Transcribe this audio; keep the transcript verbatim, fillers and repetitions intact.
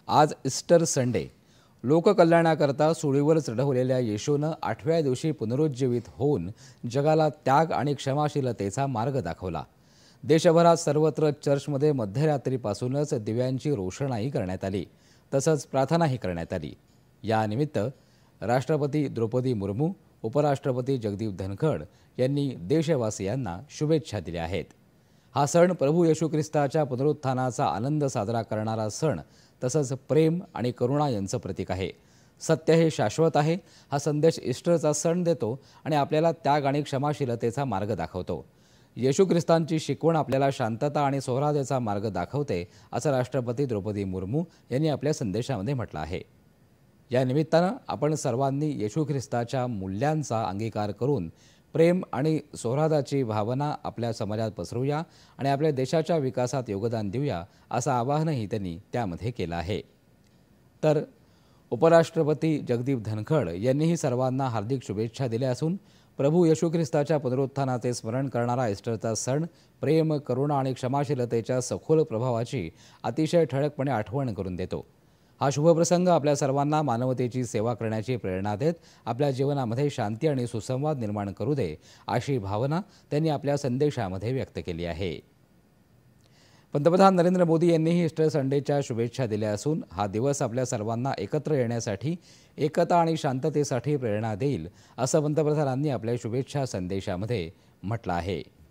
आज Easter Sunday. लोककल्याणाकरता सुळीवर चढवलेल्या येशूनं आठव्या दिवशी पुनरुज्जीवित होऊन जगाला त्याग आणि क्षमाशीलतेचा मार्ग दाखवला. देशभरात सर्वत्र चर्चमध्ये मध्यरात्रीपासूनच दिव्यांची रोषणाई करण्यात आली, तसंच प्रार्थनाही करण्यात आली. यानिमित्त राष्ट्रपती द्रौपदी मुर्मू, उपराष्ट्रपती जगदीप धनखड यांनी देशवासियांना शुभेच्छा दिल्या आहेत. हा सण प्रभू येशू ख्रिस्ताच्या पुनरुत्थानाचा आनंद साजरा करणारा सण, तसंच प्रेम आणि करुणा यांचं प्रतीक आहे. सत्य हे शाश्वत आहे हा संदेश ईस्टरचा सण देतो आणि आपल्याला त्याग आणि क्षमाशीलतेचा मार्ग दाखवतो. येशू ख्रिस्तांची शिकवण आपल्याला शांतता आणि सौहार्दाचा मार्ग दाखवते, असं राष्ट्रपती द्रौपदी मुर्मू यांनी आपल्या संदेशामध्ये म्हटलं आहे. या निमित्तानं आपण सर्वांनी येशू ख्रिस्ताच्या मूल्यांचा अंगीकार करून प्रेम आणि सौहार्दाची भावना आपल्या समाजात पसरूया आणि आपल्या देशाच्या विकासात योगदान देऊया, असं आवाहनही त्यांनी त्यामध्ये केलं आहे. तर उपराष्ट्रपती जगदीप धनखड यांनीही सर्वांना हार्दिक शुभेच्छा दिल्या असून प्रभू येशू ख्रिस्ताच्या पुनरुत्थानाचे स्मरण करणारा ईस्टरचा सण प्रेम, करुणा आणि क्षमाशीलतेच्या सखोल प्रभावाची अतिशय ठळकपणे आठवण करून देतो. हा शुभप्रसंग आपल्या सर्वांना मानवतेची सेवा करण्याची प्रेरणा देत आपल्या जीवनामध्ये शांती आणि सुसंवाद निर्माण करू दे, अशी भावना त्यांनी आपल्या संदेशामध्ये व्यक्त केली आहे. पंतप्रधान नरेंद्र मोदी यांनीही ईस्टर संडेच्या शुभेच्छा दिल्या असून हा दिवस आपल्या सर्वांना एकत्र येण्यासाठी, एकता आणि शांततेसाठी प्रेरणा देईल, असं पंतप्रधानांनी आपल्या शुभेच्छा संदेशामध्ये म्हटलं आहे.